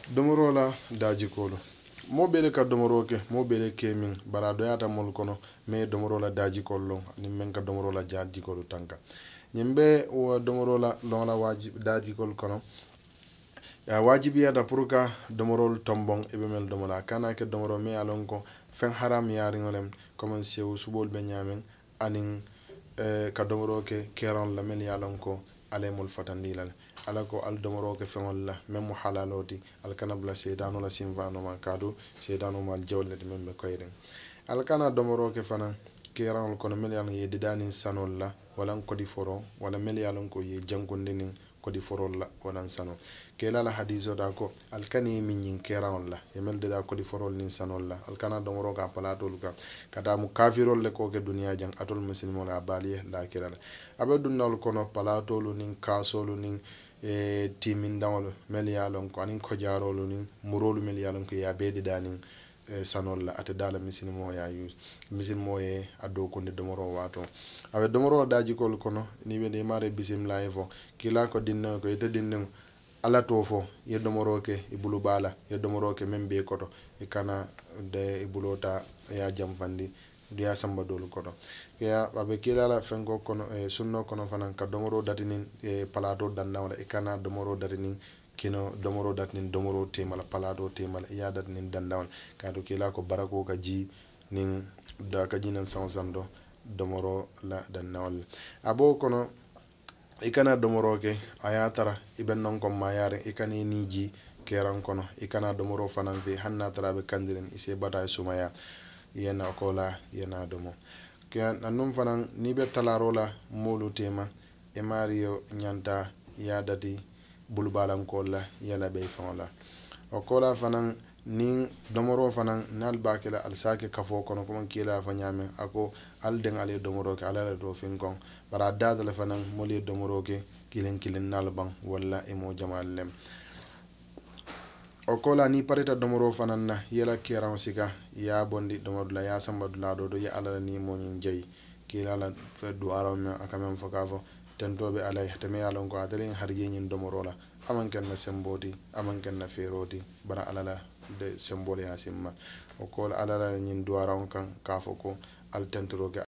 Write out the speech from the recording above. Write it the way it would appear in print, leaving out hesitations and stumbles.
domoro la daji kolo mo bele ka domoro ke mo bele ke min bara do yata mol kono me domoro la daji kollo ni men ka domoro la daji kolo tanka nyimbe o domoro la lon la wajib daji kol kono ya wajibi ya da purka domoro tombong ibe mel domola kana ke domoro me alon ko fen haram yari ngolem comme sew subol be nyamen anin ka domoro ke keron la mel yalon ko alemul fatandilal ala ko al domoro ke fengol la mem halaloti al kana bla seydanu la simvano man kadu seydanu mal jawle de mem koyren al kana domoro ke fana keron ko mel yalon ye didani sanol la wala ko di foro wala mel yalon ko ye jankondinin ko di foro la wala sano kela la hadiso da ko al kani min yin keron la yemel de da ko di foro nin sanol la al kana domoro ka palatol ka kada mu kafirol le ko ke duniya jang atol muslimo la baliye la kirala abe dunnal kono palatolu nin kasolu nin timin dawol mel yalon ko anin ko jarolu nin murolu mel yalon ko ya bedi danin sanol la ate dala misilmo ya use misilmo ye ado ko ne domoro wato abe domoro daji kol kono ni be de mare bismillah fo kila ko dinno ko ite dinno ala to fo ye domoro ke ibulu bala ye domoro ke membe koto e kana de ibulota ya jamfandi dia samba dolu koto ya babe kila la fengo kono sunno kono fanan ka domoro datinin palato danna wala e kana domoro datinin kino domoro datinin domoro temala palato temala ya datinin danna wala kado kila ko barako ka ji nin da ka jinan sansando domoro la danna wala abo kono e kana domoro ke ayatara iben non ko mayare e kani niji keran kono e kana domoro fanan fe hanna tarabe kandiren ise bata sumaya yena kola yena domo ke annum fanan ni be talarola molu tema e mario nyanta ya dati bulbalan kola yala be fala o kola fanan nin domoro fanan nal bakela al sake kafo kono ko kila fa nyame ako al den ale domoro ke ala do fin kon bara dadale fanan moli domoro ke kilen nal ban walla e mo jamal lem o kola ni pareta domoro fanan na yela keran sika ya bondi domoro la ya samba dula do ya ala ni mo nyin jey kila la fe du aram akamem fakafo tentobe alay teme yalon ko adalen har yin domoro la aman kan na sembodi aman kan na ferodi bara alala de sembole asimma o kola alala nyin du aram kan kafo ko al tentro